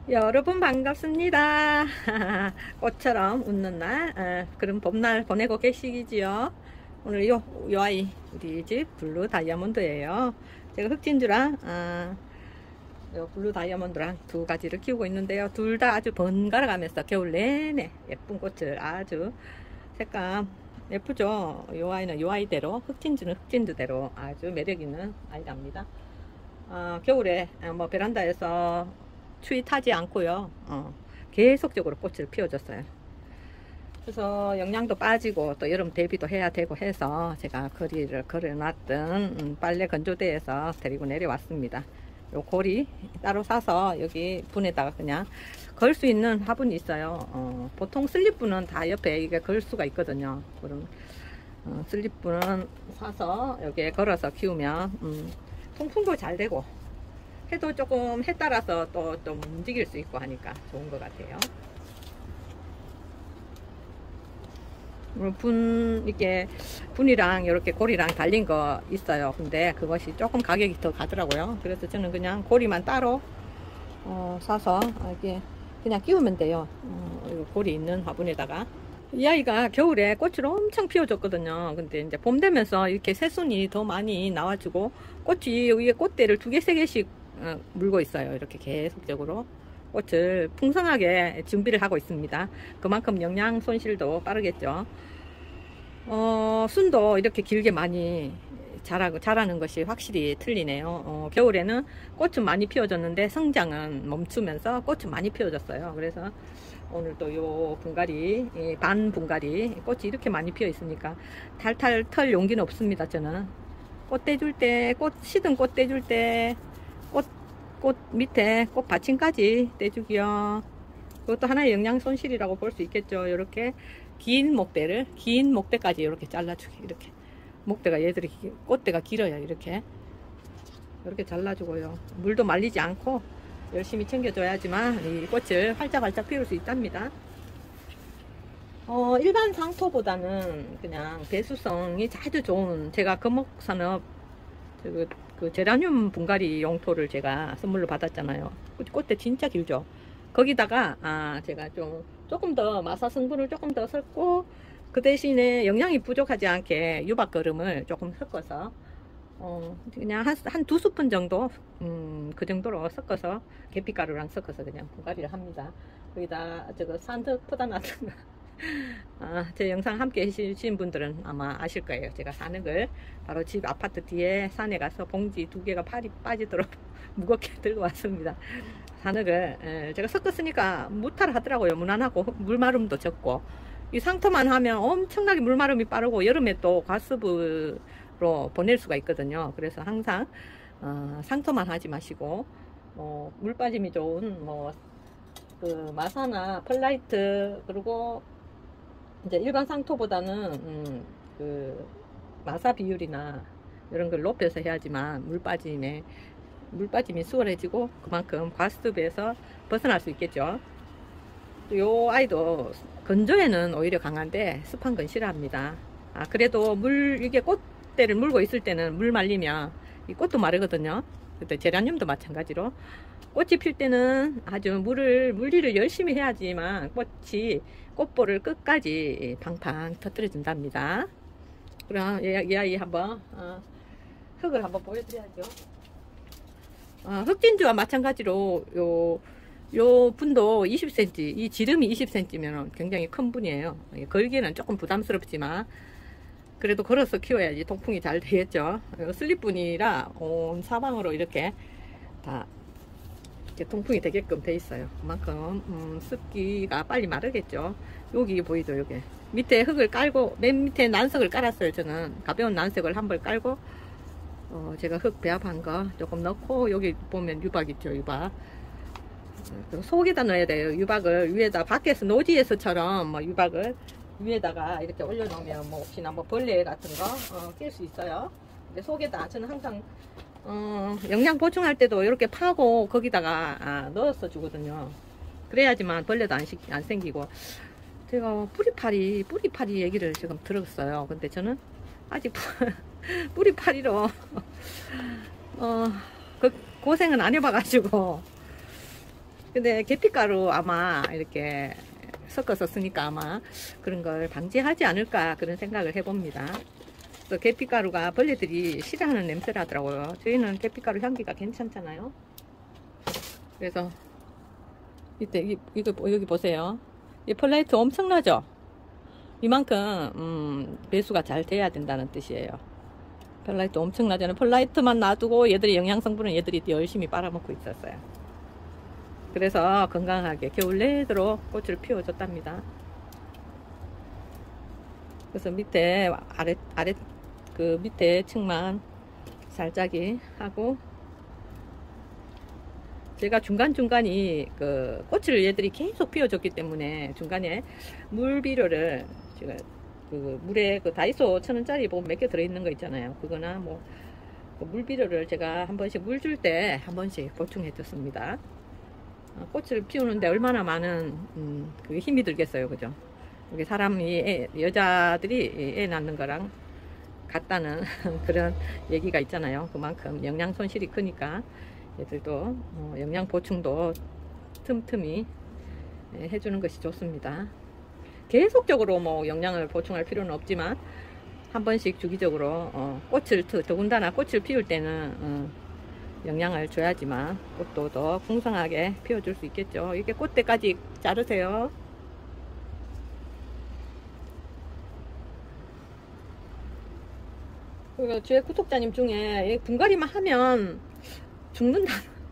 여러분 반갑습니다. 꽃처럼 웃는 날, 그런 봄날 보내고 계시지요? 오늘 요 아이 우리 집 블루 다이아몬드예요. 제가 흑진주랑 요 블루 다이아몬드랑 두 가지를 키우고 있는데요. 둘 다 아주 번갈아 가면서 겨울 내내 예쁜 꽃을 아주 색감 예쁘죠? 요 아이는 요 아이대로, 흑진주는 흑진주대로 아주 매력 있는 아이랍니다. 겨울에 뭐 베란다에서 추위 타지 않고요. 계속적으로 꽃을 피워줬어요. 그래서 영양도 빠지고 또 여름 대비도 해야 되고 해서 제가 거리를 걸어놨던 빨래 건조대에서 데리고 내려왔습니다. 요 고리 따로 사서 여기 분에다가 그냥 걸 수 있는 화분이 있어요. 보통 슬립분은 다 옆에 이게 걸 수가 있거든요. 그럼 슬립분은 사서 여기에 걸어서 키우면 통풍도 잘 되고 해도 조금 해 따라서 또 좀 움직일 수 있고 하니까 좋은 것 같아요. 이렇게 분이랑 이렇게 고리랑 달린 거 있어요. 근데 그것이 조금 가격이 더 가더라고요. 그래서 저는 그냥 고리만 따로 사서 이렇게 그냥 끼우면 돼요. 이거 고리 있는 화분에다가. 이 아이가 겨울에 꽃을 엄청 피워줬거든요. 근데 이제 봄 되면서 이렇게 새순이 더 많이 나와주고 꽃이 위에 꽃대를 2개, 3개씩 물고 있어요. 이렇게 계속적으로 꽃을 풍성하게 준비를 하고 있습니다. 그만큼 영양 손실도 빠르겠죠. 순도 이렇게 길게 많이 자라는 것이 확실히 틀리네요. 겨울에는 꽃은 많이 피워졌는데 성장은 멈추면서 꽃은 많이 피워졌어요. 그래서 오늘 또 요 분갈이, 반 분갈이 꽃이 이렇게 많이 피어 있으니까 탈탈 털 용기는 없습니다. 저는 꽃 떼줄 때, 시든 꽃 떼줄 때 꽃 밑에 꽃 받침까지 떼주기요. 그것도 하나의 영양 손실이라고 볼 수 있겠죠. 이렇게 긴 목대까지 이렇게 잘라주기. 이렇게 목대가 얘들이 꽃대가 길어요. 이렇게 잘라주고요. 물도 말리지 않고 열심히 챙겨줘야지만 이 꽃을 활짝활짝 피울 수 있답니다. 일반 상토보다는 그냥 배수성이 아주 좋은, 제가 금옥산업 그 제라늄 분갈이 용토를 제가 선물로 받았잖아요. 꽃대 진짜 길죠. 거기다가 제가 조금 더 마사 성분을 조금 더 섞고 그 대신에 영양이 부족하지 않게 유박거름을 조금 섞어서 그냥 한 2스푼 정도 그 정도로 섞어서 계피가루랑 섞어서 그냥 분갈이를 합니다. 거기다 저거 산덕 퍼다놨던 제 영상 함께 해주신 분들은 아마 아실 거예요. 제가 산흙을 바로 집 아파트 뒤에 산에 가서 봉지 2개가 팔이 빠지도록 무겁게 들고 왔습니다. 산흙을 제가 섞었으니까 무탈 하더라고요. 무난하고 물마름도 적고, 이 상토만 하면 엄청나게 물마름이 빠르고 여름에 또 과습으로 보낼 수가 있거든요. 그래서 항상 상토만 하지 마시고 물 빠짐이 좋은 그 마사나 펄라이트, 그리고 이제 일반 상토보다는 그 마사 비율이나 이런 걸 높여서 해야지만 물빠짐이 수월해지고 그만큼 과습에서 벗어날 수 있겠죠. 또 요 아이도 건조에는 오히려 강한데 습한 건 싫어합니다. 그래도 이게 꽃대를 물고 있을 때는 물 말리면 이 꽃도 마르거든요. 그때 제라늄도 마찬가지로 꽃이 필 때는 아주 물일을 열심히 해야지만 꽃볼을 끝까지 팡팡 터뜨려 준답니다. 그럼 이 아이 한번 흙을 한번 보여드려야죠. 흑진주와 마찬가지로 요 분도 20cm, 이 지름이 20cm면 굉장히 큰 분이에요. 걸기에는 조금 부담스럽지만 그래도 걸어서 키워야지 통풍이 잘 되겠죠. 슬립분이라 온 사방으로 이렇게 다 통풍이 되게끔 돼 있어요. 그만큼 습기가 빨리 마르겠죠. 여기 보이죠? 여기 밑에 흙을 깔고 맨 밑에 난석을 깔았어요. 저는 가벼운 난석을 한 벌 깔고 제가 흙 배합한 거 조금 넣고, 여기 보면 유박 있죠. 유박 속에다 넣어야 돼요. 유박을 위에다, 밖에서 노지에서처럼 유박을 위에다가 이렇게 올려놓으면 혹시나 벌레 같은 거 낄 수 있어요. 근데 속에다 저는 항상 영양 보충할 때도 이렇게 파고 거기다가 넣어서 주거든요. 그래야지만 벌레도 안 생기고. 제가 뿌리파리 얘기를 지금 들었어요. 근데 저는 아직 뿌리파리로 고생은 안 해봐가지고 근데 계피가루 아마 이렇게 섞어서 쓰니까 아마 그런 걸 방지하지 않을까 그런 생각을 해봅니다. 또 계피가루가 벌레들이 싫어하는 냄새라더라고요. 저희는 계피가루 향기가 괜찮잖아요. 그래서 이때 이거 여기 보세요. 이 펄라이트 엄청나죠? 이만큼 배수가 잘 돼야 된다는 뜻이에요. 펄라이트 엄청나잖아요. 펄라이트만 놔두고 얘들이 영양성분은 얘들이 열심히 빨아먹고 있었어요. 그래서 건강하게 겨울 내도록 꽃을 피워줬답니다. 그래서 밑에 아래 그 밑에 층만 살짝이 하고, 제가 중간중간이 그 꽃을 얘들이 계속 피워줬기 때문에 중간에 물 비료를 제가 그 물에 그 다이소 1,000원짜리 보면 몇 개 들어있는 거 있잖아요. 그거나 뭐 물 비료를 제가 한 번씩 물 줄 때 한 번씩 보충해 줬습니다. 꽃을 피우는데 얼마나 많은 그 힘이 들겠어요, 그죠? 이게 사람이 여자들이 애 낳는 거랑 같다는 그런 얘기가 있잖아요. 그만큼 영양 손실이 크니까 얘들도 영양 보충도 틈틈이 해주는 것이 좋습니다. 계속적으로 뭐 영양을 보충할 필요는 없지만 한 번씩 주기적으로 꽃을 더군다나 꽃을 피울 때는 영양을 줘야지만 꽃도 더 풍성하게 피워줄 수 있겠죠. 이게 꽃대까지 자르세요. 그리고 제 구독자님 중에 분갈이만 하면 죽는다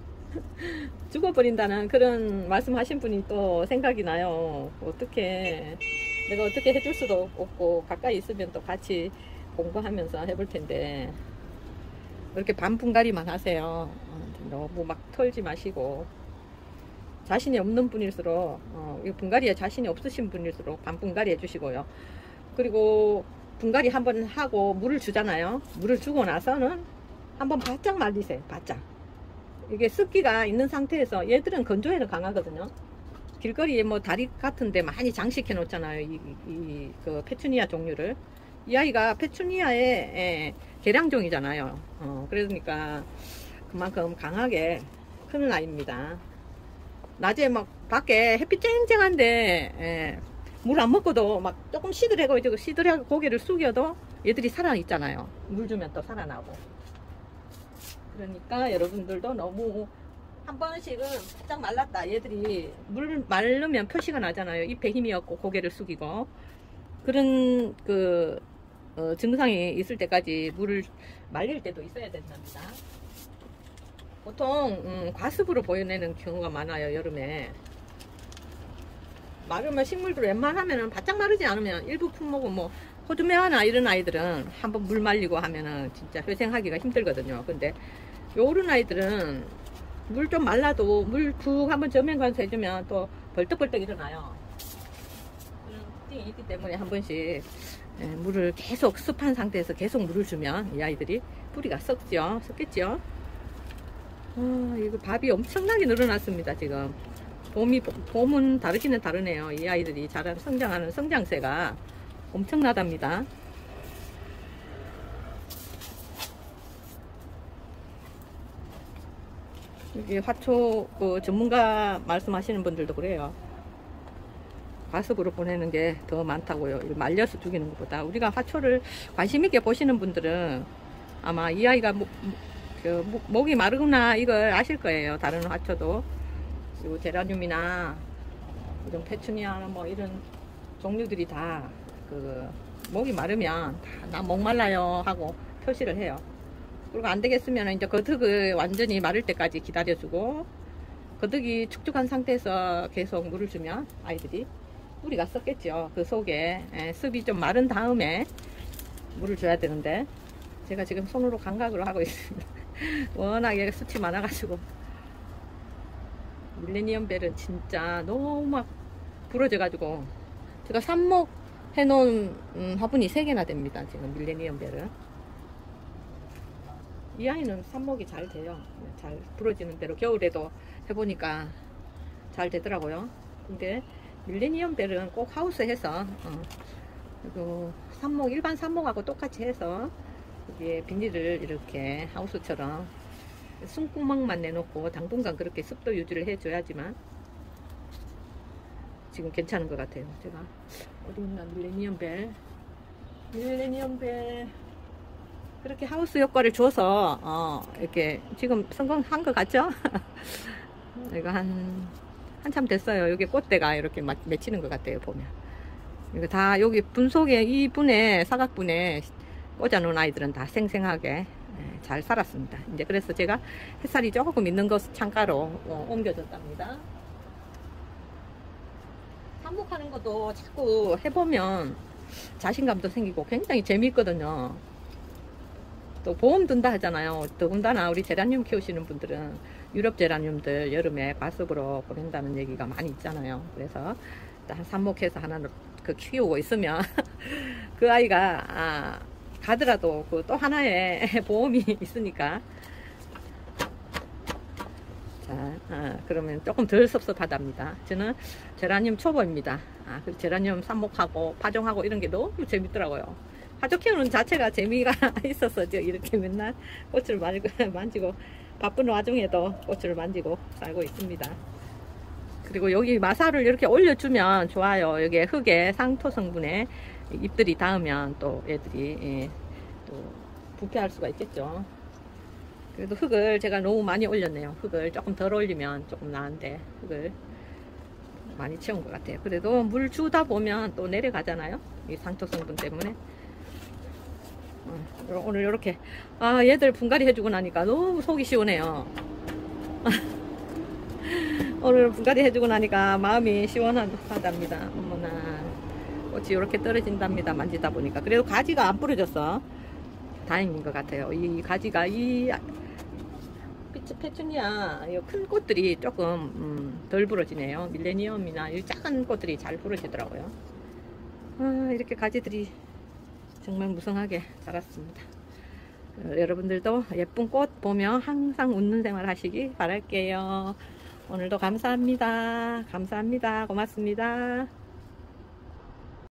죽어버린다는 그런 말씀하신 분이 또 생각이 나요. 어떻게 내가 어떻게 해줄 수도 없고 가까이 있으면 또 같이 공부하면서 해볼 텐데 그렇게 반분갈이만 하세요. 너무 막 털지 마시고, 자신이 없는 분일수록 분갈이에 자신이 없으신 분일수록 반분갈이 해주시고요. 그리고 분갈이 한번 하고 물을 주잖아요. 물을 주고 나서는 한번 바짝 말리세요. 바짝. 이게 습기가 있는 상태에서 얘들은 건조에는 강하거든요. 길거리에 뭐 다리 같은데 많이 장식해 놓잖아요. 그 페추니아 종류를. 이 아이가 페추니아의 계량종이잖아요. 그러니까 그만큼 강하게 크는 아이입니다. 낮에 막 밖에 햇빛 쨍쨍한데 물 안 먹고도 막 조금 시들하고 고개를 숙여도 얘들이 살아있잖아요. 물 주면 또 살아나고. 그러니까 여러분들도 너무 한 번씩은 바짝 말랐다. 얘들이 물 마르면 표시가 나잖아요. 잎에 힘이 없고 고개를 숙이고. 그런 증상이 있을 때까지 물을 말릴 때도 있어야 된답니다. 보통 과습으로 보여내는 경우가 많아요. 여름에 마르면 식물들 웬만하면은 바짝 마르지 않으면 일부 품목은 뭐 호두매화나 이런 아이들은 한번 물 말리고 하면은 진짜 회생하기가 힘들거든요. 근데 요런 아이들은 물 좀 말라도 물 푹 한번 저면 관서 해주면 또 벌떡벌떡 일어나요. 그런 특징이 있기 때문에 한 번씩 물을 계속 습한 상태에서 계속 물을 주면 이 아이들이 뿌리가 썩겠죠. 이거 밥이 엄청나게 늘어났습니다. 지금 봄은 다르기는 다르네요. 이 아이들이 성장하는 성장세가 엄청나답니다. 여기 화초 전문가 말씀하시는 분들도 그래요. 과습으로 보내는 게 더 많다고요. 말려서 죽이는 것보다. 우리가 화초를 관심 있게 보시는 분들은 아마 이 아이가 목이 마르구나 이걸 아실 거예요. 다른 화초도. 그리고 제라늄이나 이런 페추니아나 뭐 이런 종류들이 다 목이 마르면 나 목말라요 하고 표시를 해요. 그리고 안 되겠으면 이제 거득을 완전히 마를 때까지 기다려주고, 거득이 축축한 상태에서 계속 물을 주면 아이들이 뿌리가 썩겠죠. 그 속에 습이 좀 마른 다음에 물을 줘야 되는데 제가 지금 손으로 감각으로 하고 있습니다. 워낙에 숱이 많아가지고. 밀레니엄벨은 진짜 너무 막 부러져가지고 제가 삽목 해놓은 화분이 3개나 됩니다. 지금 밀레니엄벨은. 이 아이는 삽목이 잘 돼요. 잘 부러지는 대로 겨울에도 해보니까 잘 되더라고요. 근데 밀레니엄벨은 꼭 하우스해서 일반 삽목하고 똑같이 해서 여기에 비닐을 이렇게 하우스처럼 숨구멍만 내놓고 당분간 그렇게 습도 유지를 해줘야지만 지금 괜찮은 것 같아요. 제가 어디 있나 밀레니엄벨 그렇게 하우스 효과를 줘서 이렇게 지금 성공한 것 같죠? 이거 한참 됐어요. 여기 꽃대가 이렇게 맺히는 것 같아요. 보면 이거 다 여기 분속에 이 분에 사각분에 꽂아놓은 아이들은 다 생생하게 잘 살았습니다. 이제 그래서 제가 햇살이 조금 있는 곳 창가로 옮겨졌답니다. 한복하는 것도 자꾸 해보면 자신감도 생기고 굉장히 재미있거든요. 또 보험 든다 하잖아요. 더군다나 우리 제라늄 키우시는 분들은 유럽 제라늄들 여름에 과습으로 보낸다는 얘기가 많이 있잖아요. 그래서 한 삽목해서 하나 키우고 있으면 그 아이가 가더라도 그 또 하나의 보험이 있으니까 자, 그러면 조금 덜 섭섭하답니다. 저는 제라늄 초보입니다. 그 제라늄 삽목하고 파종하고 이런 게 너무 재밌더라고요. 화족 키우는 자체가 재미가 있어서 이렇게 맨날 꽃을 만지고 바쁜 와중에도 꽃을 만지고 살고 있습니다. 그리고 여기 마사를 이렇게 올려주면 좋아요. 여기에 흙에 상토 성분에 잎들이 닿으면 또 애들이 또 부패할 수가 있겠죠. 그래도 흙을 제가 너무 많이 올렸네요. 흙을 조금 덜 올리면 조금 나은데 흙을 많이 채운 것 같아요. 그래도 물 주다 보면 또 내려가잖아요. 이 상토 성분 때문에. 오늘 이렇게 얘들 분갈이 해주고 나니까 너무 속이 시원해요. 오늘 분갈이 해주고 나니까 마음이 시원하답니다. 어머나 꽃이 이렇게 떨어진답니다. 만지다 보니까. 그래도 가지가 안 부러졌어. 다행인 것 같아요. 이 가지가 이 페추니아 큰 꽃들이 조금 덜 부러지네요. 밀레니엄이나 이 작은 꽃들이 잘 부러지더라고요. 이렇게 가지들이 정말 무성하게 자랐습니다. 여러분들도 예쁜 꽃 보며 항상 웃는 생활 하시기 바랄게요. 오늘도 감사합니다. 고맙습니다.